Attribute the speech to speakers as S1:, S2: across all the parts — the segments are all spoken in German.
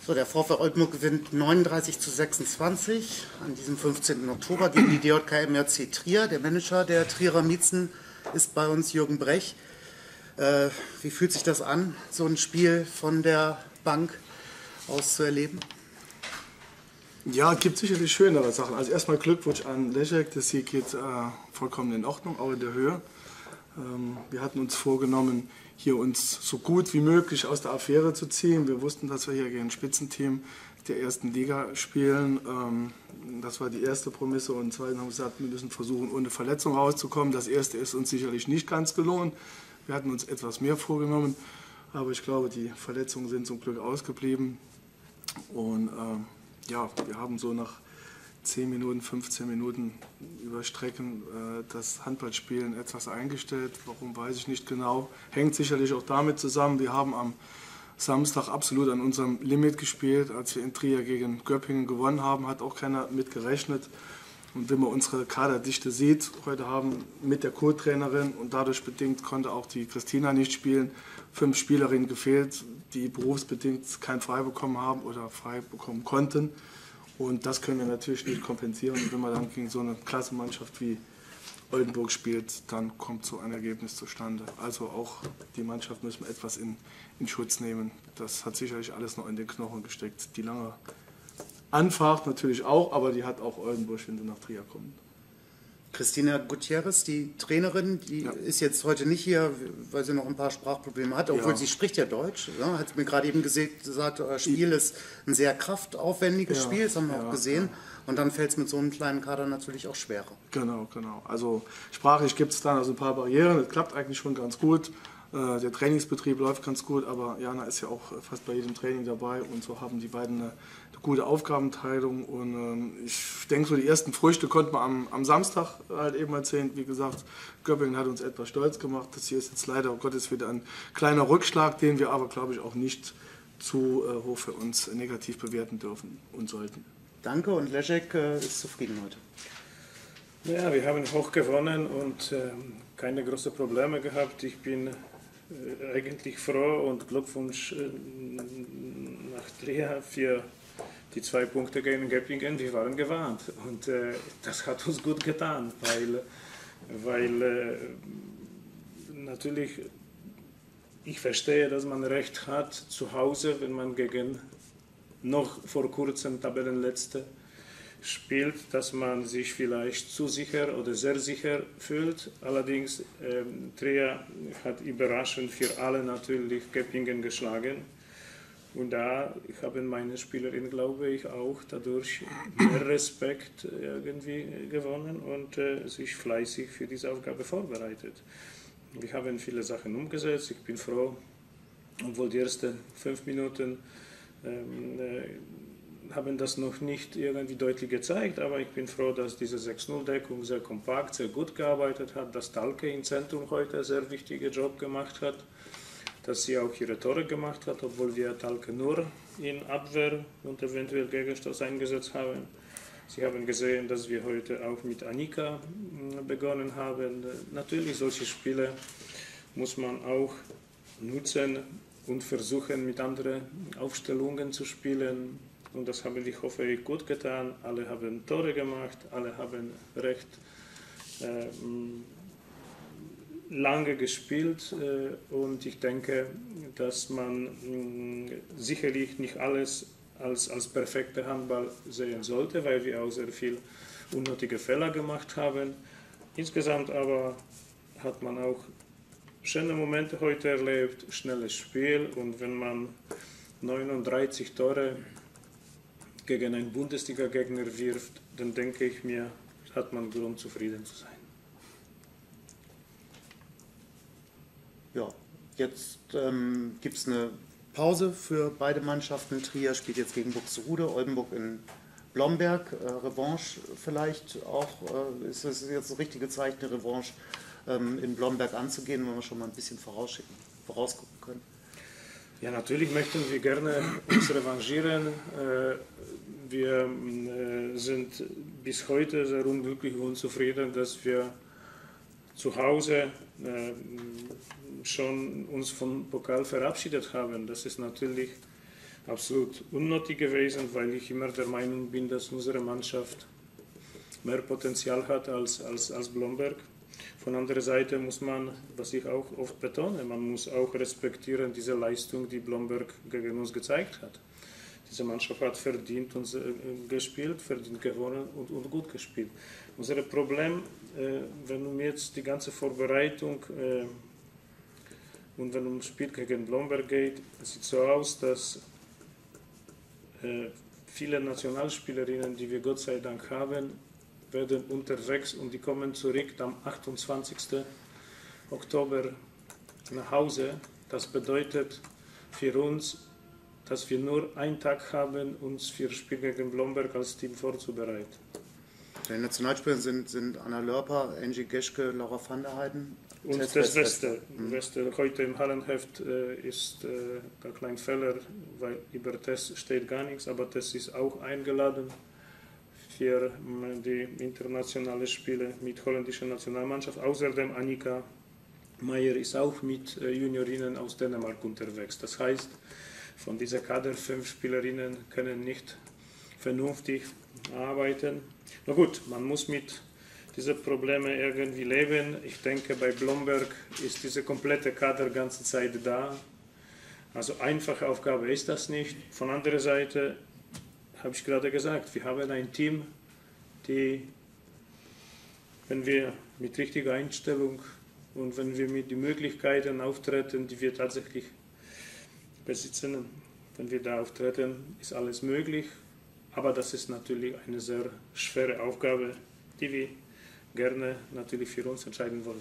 S1: So, der VfL Oldenburg gewinnt 39:26 an diesem 15. Oktober gegen die DJK MRC Trier. Der Manager der Trierer Miezen ist bei uns Jürgen Brech. Wie fühlt sich das an, so ein Spiel von der Bank aus zu erleben?
S2: Ja, es gibt sicherlich schönere Sachen. Also erstmal Glückwunsch an Leszek, der Sieg geht vollkommen in Ordnung, auch in der Höhe. Wir hatten uns vorgenommen, hier uns so gut wie möglich aus der Affäre zu ziehen. Wir wussten, dass wir hier gegen ein Spitzenteam der ersten Liga spielen. Das war die erste Prämisse. Und zweitens haben wir gesagt, wir müssen versuchen, ohne Verletzung rauszukommen. Das erste ist uns sicherlich nicht ganz gelungen. Wir hatten uns etwas mehr vorgenommen, aber ich glaube, die Verletzungen sind zum Glück ausgeblieben. Und ja, wir haben so nach 10 Minuten, 15 Minuten über Strecken das Handballspielen etwas eingestellt. Warum, weiß ich nicht genau. Hängt sicherlich auch damit zusammen, wir haben am Samstag absolut an unserem Limit gespielt. Als wir in Trier gegen Göppingen gewonnen haben, hat auch keiner mit gerechnet. Und wenn man unsere Kaderdichte sieht, heute haben mit der Co-Trainerin und dadurch bedingt konnte auch die Christina nicht spielen, 5 Spielerinnen gefehlt, die berufsbedingt kein frei bekommen haben oder frei bekommen konnten. Und das können wir natürlich nicht kompensieren. Und wenn man dann gegen so eine Klassenmannschaft wie Oldenburg spielt, dann kommt so ein Ergebnis zustande. Also auch die Mannschaft müssen wir etwas in Schutz nehmen. Das hat sicherlich alles noch in den Knochen gesteckt. Die lange Anfahrt natürlich auch, aber die hat auch Oldenburg, wenn sie nach Trier kommen.
S1: Christina Gutierrez, die Trainerin, die ist jetzt heute nicht hier, weil sie noch ein paar Sprachprobleme hat, obwohl sie spricht ja Deutsch. Ja, hat mir gerade eben gesagt, euer Spiel ist ein sehr kraftaufwendiges Spiel, das haben wir auch gesehen. Und dann fällt es mit so einem kleinen Kader natürlich auch schwerer.
S2: Genau. Also sprachlich gibt es da also ein paar Barrieren, das klappt eigentlich schon ganz gut. Der Trainingsbetrieb läuft ganz gut, aber Jana ist ja auch fast bei jedem Training dabei und so haben die beiden eine gute Aufgabenteilung und ich denke, so die ersten Früchte konnten wir am Samstag halt eben erzählen. Wie gesagt, Göppingen hat uns etwas stolz gemacht. Das hier ist jetzt leider, oh Gott, ist wieder ein kleiner Rückschlag, den wir aber, glaube ich, auch nicht zu hoch für uns negativ bewerten dürfen und sollten.
S1: Danke und Leszek ist zufrieden heute.
S3: Ja, wir haben hoch gewonnen und keine großen Probleme gehabt. Ich bin eigentlich froh und Glückwunsch nach Trier für die 2 Punkte gegen Göppingen. Wir waren gewarnt und das hat uns gut getan, weil natürlich ich verstehe, dass man Recht hat zu Hause, wenn man gegen noch vor kurzem Tabellenletzte spielt, dass man sich vielleicht zu sicher oder sehr sicher fühlt. Allerdings Trier hat überraschend für alle natürlich Göppingen geschlagen. Und da haben meine Spielerinnen, glaube ich, auch dadurch mehr Respekt irgendwie gewonnen und sich fleißig für diese Aufgabe vorbereitet. Wir haben viele Sachen umgesetzt. Ich bin froh, obwohl die ersten 5 Minuten haben das noch nicht irgendwie deutlich gezeigt, aber ich bin froh, dass diese 6-0-Deckung sehr kompakt, sehr gut gearbeitet hat, dass Talke im Zentrum heute einen sehr wichtigen Job gemacht hat, dass sie auch ihre Tore gemacht hat, obwohl wir Talke nur in Abwehr und eventuell Gegenstoß eingesetzt haben. Sie haben gesehen, dass wir heute auch mit Annika begonnen haben. Natürlich, solche Spiele muss man auch nutzen und versuchen, mit anderen Aufstellungen zu spielen. Und das haben wir, hoffe ich, gut getan. Alle haben Tore gemacht, alle haben recht lange gespielt. Und ich denke, dass man sicherlich nicht alles als perfekter Handball sehen sollte, weil wir auch sehr viel unnötige Fehler gemacht haben. Insgesamt aber hat man auch schöne Momente heute erlebt, schnelles Spiel und wenn man 39 Tore gegen einen Bundesliga-Gegner wirft, dann denke ich mir, hat man Grund zufrieden zu sein.
S1: Ja, jetzt gibt es eine Pause für beide Mannschaften. Trier spielt jetzt gegen Buxtehude, Oldenburg in Blomberg. Revanche vielleicht auch, ist es jetzt das richtige Zeichen, eine Revanche in Blomberg anzugehen, wenn wir schon mal ein bisschen vorausgucken können?
S3: Ja, natürlich möchten wir gerne uns revanchieren. Wir sind bis heute sehr unglücklich und unzufrieden, dass wir zu Hause schon uns vom Pokal verabschiedet haben. Das ist natürlich absolut unnötig gewesen, weil ich immer der Meinung bin, dass unsere Mannschaft mehr Potenzial hat als Blomberg. Von anderer Seite muss man, was ich auch oft betone, man muss auch respektieren diese Leistung, die Blomberg gegen uns gezeigt hat. Diese Mannschaft hat verdient und gespielt, verdient gewonnen und gut gespielt. Unser Problem, wenn jetzt die ganze Vorbereitung und wenn es um das Spiel gegen Blomberg geht, sieht so aus, dass viele Nationalspielerinnen, die wir Gott sei Dank haben, werden unterwegs und die kommen zurück am 28. Oktober nach Hause. Das bedeutet für uns, dass wir nur einen Tag haben, uns für das Spiel gegen Blomberg als Team vorzubereiten.
S1: Die Nationalspieler sind Anna Lörper, Angie Geschke, Laura van der Heijden.
S3: Und das Beste. Heute im Hallenheft ist der kleine Fehler, weil über Tess steht gar nichts, aber Tess ist auch eingeladen für die internationalen Spiele mit holländischer Nationalmannschaft. Außerdem Annika Meijer ist auch mit Juniorinnen aus Dänemark unterwegs. Das heißt, von dieser Kader 5 Spielerinnen können nicht vernünftig arbeiten. Na gut, man muss mit diesen Problemen irgendwie leben. Ich denke, bei Blomberg ist diese komplette Kader die ganze Zeit da. Also einfache Aufgabe ist das nicht. Von anderer Seite habe ich gerade gesagt, wir haben ein Team, die, wenn wir mit richtiger Einstellung und wenn wir mit den Möglichkeiten auftreten, die wir tatsächlich besitzen, wenn wir da auftreten, ist alles möglich. Aber das ist natürlich eine sehr schwere Aufgabe, die wir gerne natürlich für uns entscheiden wollen.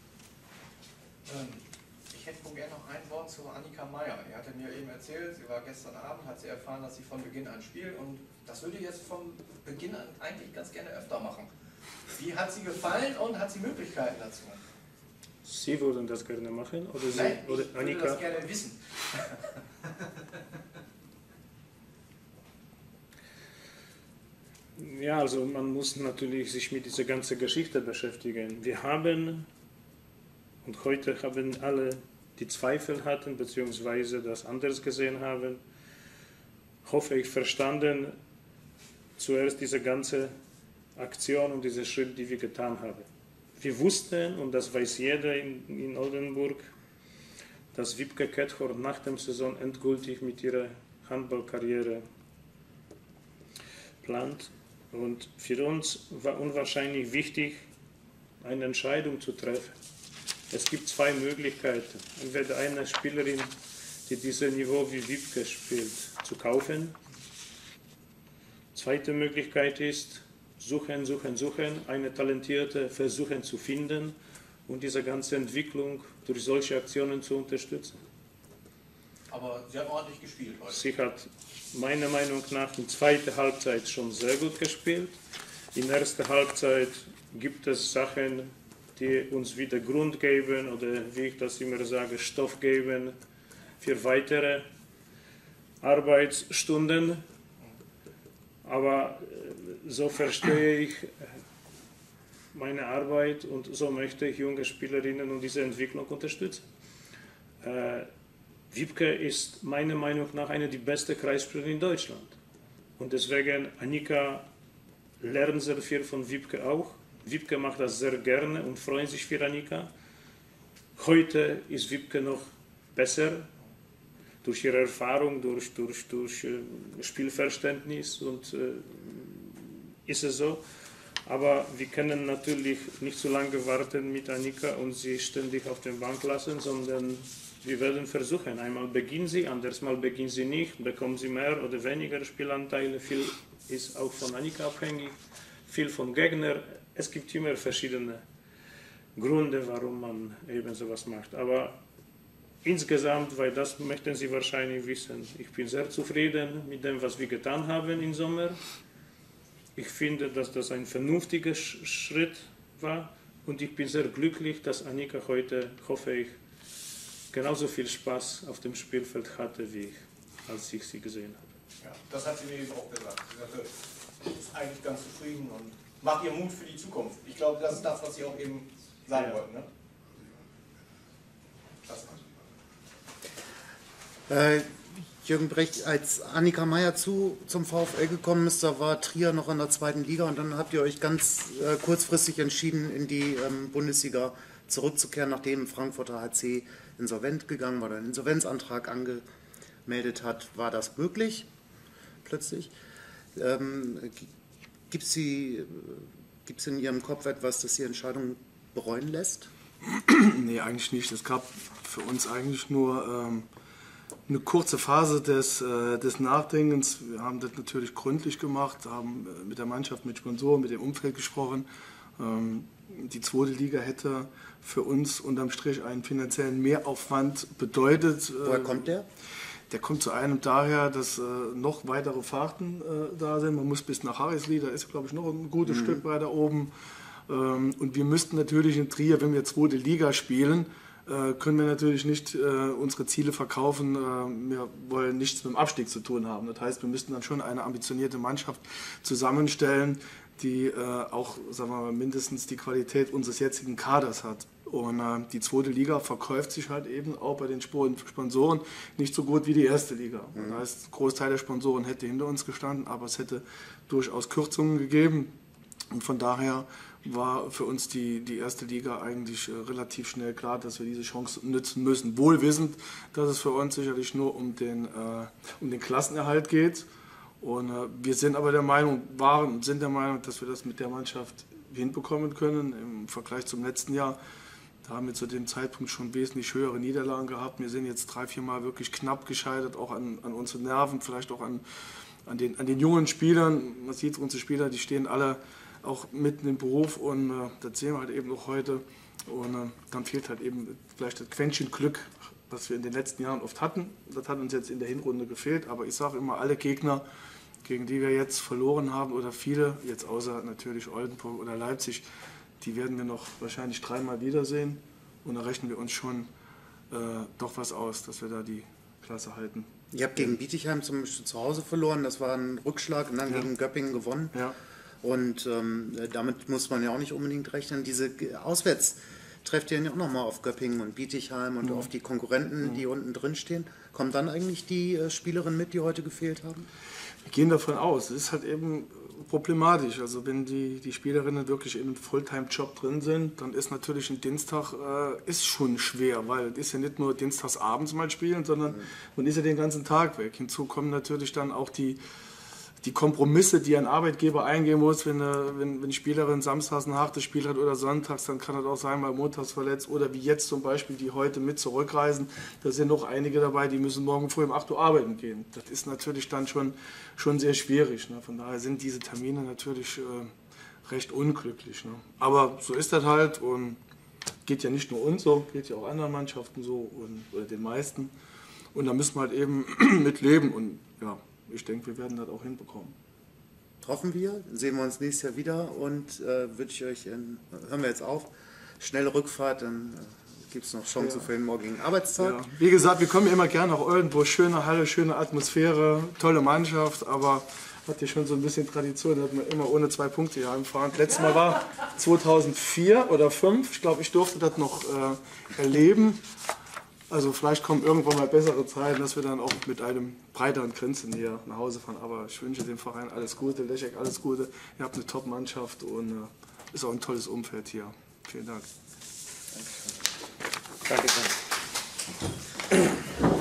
S4: Ich hätte wohl gerne noch ein Wort zu Annika Meijer. Er hatte mir eben erzählt, sie war gestern Abend, hat sie erfahren, dass sie von Beginn an spielt und das würde ich jetzt von Beginn an eigentlich ganz gerne öfter machen. Wie hat sie gefallen und hat sie Möglichkeiten dazu?
S3: Sie würden das gerne machen? Oder Sie,
S4: Nein,
S3: oder
S4: ich
S3: Annika?
S4: würde das gerne wissen.
S3: Ja, also man muss natürlich sich mit dieser ganzen Geschichte beschäftigen. Wir haben, und heute haben alle, die Zweifel hatten, beziehungsweise das anders gesehen haben, hoffe ich, verstanden, zuerst diese ganze Aktion und diese Schritt, die wir getan haben. Wir wussten, und das weiß jeder in Oldenburg, dass Wiebke Kethorn nach der Saison endgültig mit ihrer Handballkarriere plant. Und für uns war unwahrscheinlich wichtig, eine Entscheidung zu treffen. Es gibt 2 Möglichkeiten. Entweder eine Spielerin, die dieses Niveau wie Wiebke spielt, zu kaufen. Zweite Möglichkeit ist, suchen, eine talentierte versuchen zu finden und diese ganze Entwicklung durch solche Aktionen zu unterstützen.
S4: Aber sie hat ordentlich gespielt heute.
S3: Sie hat meiner Meinung nach in zweiter Halbzeit schon sehr gut gespielt. In erster Halbzeit gibt es Sachen, die uns wieder Grund geben oder, wie ich das immer sage, Stoff geben für weitere Arbeitsstunden. Aber so verstehe ich meine Arbeit und so möchte ich junge Spielerinnen und diese Entwicklung unterstützen. Wiebke ist meiner Meinung nach eine der besten Kreisspielerinnen in Deutschland. Und deswegen, Annika lernt sehr viel von Wiebke auch. Wiebke macht das sehr gerne und freut sich für Annika. Heute ist Wiebke noch besser durch ihre Erfahrung, durch Spielverständnis und ist es so. Aber wir können natürlich nicht so lange warten mit Annika und sie ständig auf der Bank lassen, sondern wir werden versuchen. Einmal beginnt sie, anders mal beginnt sie nicht, bekommt sie mehr oder weniger Spielanteile. Viel ist auch von Annika abhängig, viel vom Gegner. Es gibt immer verschiedene Gründe, warum man eben sowas macht. Aber insgesamt, weil das möchten Sie wahrscheinlich wissen, ich bin sehr zufrieden mit dem, was wir getan haben im Sommer. Ich finde, dass das ein vernünftiger Schritt war und ich bin sehr glücklich, dass Annika heute, hoffe ich, genauso viel Spaß auf dem Spielfeld hatte, wie ich, als ich sie gesehen habe.
S4: Ja, das hat sie mir eben auch gesagt. Sie sagte, sie ist eigentlich ganz zufrieden und macht ihr Mut für die Zukunft. Ich glaube, das ist das, was Sie auch eben sagen wollten. Ne?
S1: Jürgen Brecht, als Annika Meier zum VfL gekommen ist, da war Trier noch in der 2. Liga und dann habt ihr euch ganz kurzfristig entschieden, in die Bundesliga zurückzukehren, nachdem Frankfurter HC insolvent gegangen war, oder einen Insolvenzantrag angemeldet hat. War das möglich plötzlich? Gibt es in Ihrem Kopf etwas, das die Entscheidung bereuen lässt?
S2: Nee, eigentlich nicht. Es gab für uns eigentlich nur eine kurze Phase des Nachdenkens. Wir haben das natürlich gründlich gemacht, haben mit der Mannschaft, mit Sponsoren, mit dem Umfeld gesprochen. Die 2. Liga hätte für uns unterm Strich einen finanziellen Mehraufwand bedeutet.
S1: Woher kommt der?
S2: Der kommt zu einem daher, dass noch weitere Fahrten da sind. Man muss bis nach Harrisli, da ist, glaube ich, noch ein gutes Stück weiter oben. Und wir müssten natürlich in Trier, wenn wir 2. Liga spielen, können wir natürlich nicht unsere Ziele verkaufen. Wir wollen nichts mit dem Abstieg zu tun haben. Das heißt, wir müssten dann schon eine ambitionierte Mannschaft zusammenstellen, die auch, sagen wir mal, mindestens die Qualität unseres jetzigen Kaders hat. Und die 2. Liga verkauft sich halt eben auch bei den Sponsoren nicht so gut wie die 1. Liga. Das heißt, ein Großteil der Sponsoren hätte hinter uns gestanden, aber es hätte durchaus Kürzungen gegeben. Und von daher war für uns die 1. Liga eigentlich relativ schnell klar, dass wir diese Chance nutzen müssen. Wohl wissend, dass es für uns sicherlich nur um den Klassenerhalt geht. Und wir sind aber der Meinung, sind der Meinung, dass wir das mit der Mannschaft hinbekommen können. Im Vergleich zum letzten Jahr, da haben wir zu dem Zeitpunkt schon wesentlich höhere Niederlagen gehabt. Wir sind jetzt 3-4 Mal wirklich knapp gescheitert, auch an unseren Nerven, vielleicht auch an den jungen Spielern. Man sieht, unsere Spieler, die stehen alle auch mitten im Beruf und das sehen wir halt eben auch heute. Und dann fehlt halt eben vielleicht das Quäntchen Glück, was wir in den letzten Jahren oft hatten. Das hat uns jetzt in der Hinrunde gefehlt, aber ich sage immer, alle Gegner, gegen die wir jetzt verloren haben oder viele, jetzt außer natürlich Oldenburg oder Leipzig, die werden wir noch wahrscheinlich 3-mal wiedersehen und da rechnen wir uns schon doch was aus, dass wir da die Klasse halten.
S1: Ihr habt gegen Bietigheim zum Beispiel zu Hause verloren, das war ein Rückschlag, und dann gegen Göppingen gewonnen.
S2: Ja.
S1: Und damit muss man ja auch nicht unbedingt rechnen. Diese auswärts trefft ihr ja auch nochmal auf Göppingen und Bietigheim und auf die Konkurrenten, die unten drin stehen. Kommen dann eigentlich die Spielerinnen mit, die heute gefehlt haben?
S2: Wir gehen davon aus. Es ist halt eben problematisch. Also wenn die Spielerinnen wirklich in einem Fulltime-Job drin sind, dann ist natürlich ein Dienstag ist schon schwer, weil es ist ja nicht nur dienstags abends mal spielen, sondern man ist ja den ganzen Tag weg. Hinzu kommen natürlich dann auch die Kompromisse, die ein Arbeitgeber eingehen muss, wenn die Spielerin samstags ein hartes Spiel hat oder sonntags, dann kann das auch sein, mal montags verletzt oder wie jetzt zum Beispiel, die heute mit zurückreisen. Da sind noch einige dabei, die müssen morgen früh um 8 Uhr arbeiten gehen. Das ist natürlich dann schon sehr schwierig. Ne? Von daher sind diese Termine natürlich recht unglücklich. Ne? Aber so ist das halt und geht ja nicht nur uns so, geht ja auch anderen Mannschaften so oder den meisten. Und da müssen wir halt eben mit leben und ja. Ich denke, wir werden das auch hinbekommen.
S1: Hoffen wir, sehen wir uns nächstes Jahr wieder und wünsche ich euch, hören wir jetzt auf, schnelle Rückfahrt, dann gibt es noch Chancen für den morgigen Arbeitstag.
S2: Ja. Wie gesagt, wir kommen ja immer gerne nach Oldenburg, schöne Halle, schöne Atmosphäre, tolle Mannschaft, aber hat ja schon so ein bisschen Tradition, dass man immer ohne 2 Punkte hier heimfahren. Letztes Mal war 2004 oder 2005, ich glaube, ich durfte das noch erleben. Also vielleicht kommen irgendwann mal bessere Zeiten, dass wir dann auch mit einem breiteren Grinsen hier nach Hause fahren. Aber ich wünsche dem Verein alles Gute, Leszek alles Gute. Ihr habt eine Top-Mannschaft und ist auch ein tolles Umfeld hier. Vielen Dank.
S1: Danke.